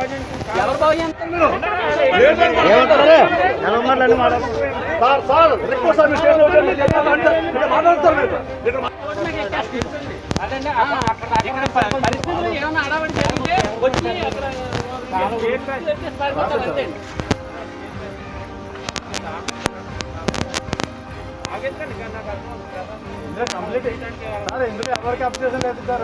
Complete sir ఇందులో ఎవరికి application లేదు సార్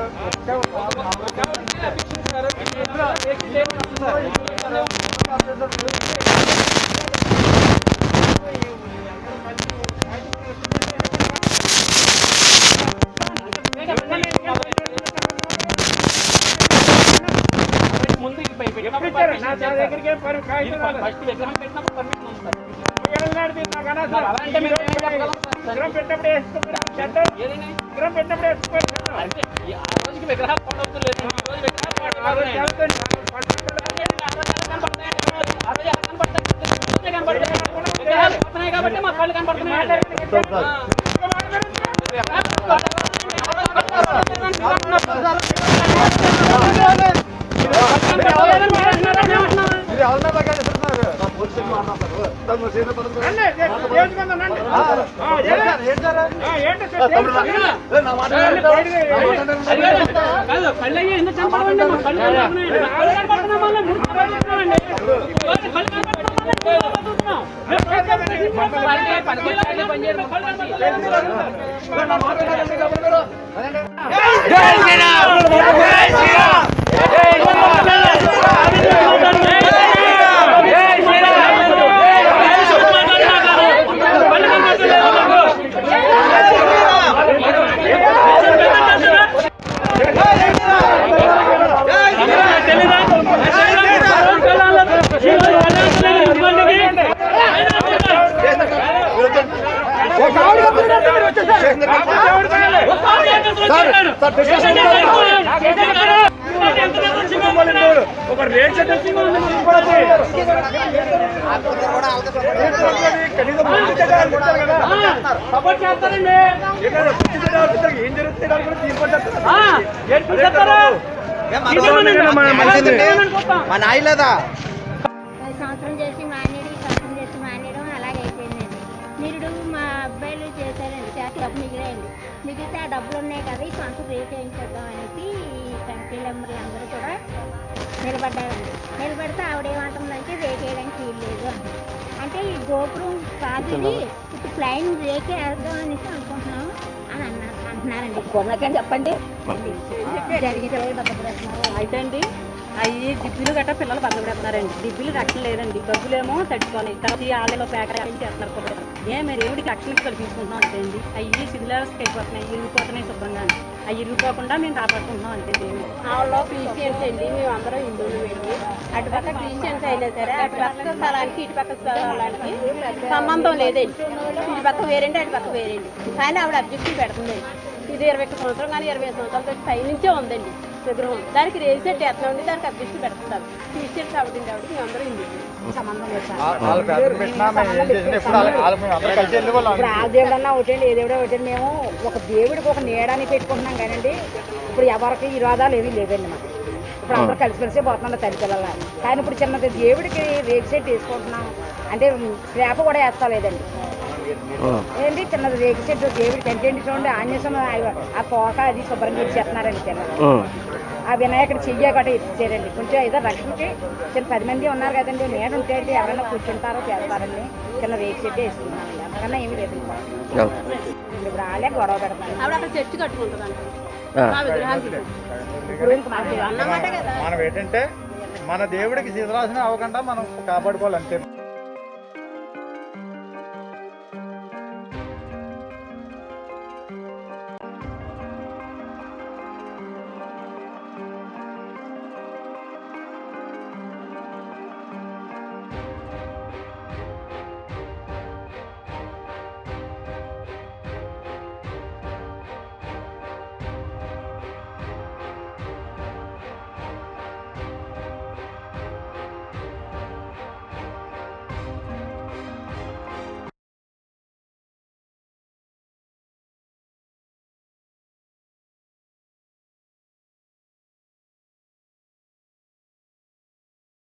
సంవత్సరం చేసి మానేయడం అలాగైపోయిందండి. నిరుడు మా అబ్బాయిలు చేశారండి, డబ్బు మిగిలాయండి. మిగిలితే ఆ డబ్బులు ఉన్నాయి కదా, ఈ సంవత్సరం రేట్ వేయించేద్దాం అనేసి ఈ కమిటీ మెంబర్లు అందరూ కూడా నిలబడ్డారండి. నిలబడితే ఆవిడేమంటుందంటే రేట్ వేయడానికి వీల్లేదు అంటే ఈ గోపురం కాదు, ఇది ఇప్పుడు ప్లైన్ రేట్ వేద్దాం అనేసి అనుకుంటున్నాం అని అంటున్నారండి. కొనకని చెప్పండి జరిగితే అయితే అండి అవి డిబ్బీలు గట్రా పిల్లలు పక్కన పెడుతున్నారండి. డిబ్బీలు రక్షణ లేదండి, డబ్బులేమో తట్టుకోవాలి. తర్వాత ఆలయంలో ప్యాకెట్ చేస్తున్నారు. మీరు ఏమిటికి రక్షణ తీసుకుంటున్నాం అంతే అండి. అవి సివిలర్స్కి అయిపోతున్నాయి, ఇరిగిపోతున్నాయి శుభ్రంగా. అవి ఇరిగిపోకుండా మేము కాపాడుకుంటున్నాం అంతే. ఆవిడలో క్రిస్టియన్స్ అండి, మేము అందరం హిందువులు వెళ్ళి అటుపక్క క్రిస్టియన్స్ అయినా సరే అటుపక్క స్థలానికి ఇటుపక్క స్థలానికి సంబంధం లేదండి. ఇటుపక్క వేరండి, అటుపక్క వేరండి. కానీ ఆవిడ అబ్జెక్టివ్ పెడుతుందండి. ఇది 20 సంవత్సరం కానీ 25 సంవత్సరాల పై నుంచే ఉందండి విగ్రహం. దానికి రేసెట్ ఎట్లా ఉండి దానికి అబ్జెక్టివ్ పెడుతున్నారు. క్రిస్టియన్స్ ఆవిడ మేము అందరూ హిందువులు, సంబంధం లేదు. ఇప్పుడు ఆ దేవుడు అన్నా ఒకటండి, ఏ దేవుడో ఒకటండి. మేము ఒక దేవుడికి ఒక నీడని పెట్టుకుంటున్నాం కానండి. ఇప్పుడు ఎవరికి విరోధాలు ఏమీ లేవండి మాకు. ఇప్పుడు అందరూ కలిసిమెలిసే పోతున్నాం తల్లిపిల్లల. కానీ ఇప్పుడు చిన్న దేవుడికి రేపు సెట్ వేసుకుంటున్నాం అంటే స్లాబ్ కూడా వేస్తలేదండి. ఏంటి చిన్నది రేపు సెట్ దేవుడికి అంటే చూడండి ఆంజనేయం ఆ కోక అది శుభ్రం చేసేస్తున్నారండి. చిన్న ఆ వినాయకుడు చెయ్య కూడా ఇచ్చారండి. కొంచెం ఏదో రక్షణకి చిన్న 10 మంది ఉన్నారు కదండి, నేను ఉంటే ఎవరైనా కూర్చుంటారో చేస్తారని చిన్న రేపు సెట్ వేసుకున్నామండి. అంతకన్నా ఏమి లేదు. ఇప్పుడు వాళ్ళే గొడవ పెడతాను. ఆవిడ అక్కడ చర్చి కట్టుకుంటున్నాను. మనం ఏంటంటే మన దేవుడికి శిథిలాసనం అవ్వకుండా మనం కాపాడుకోవాలంటే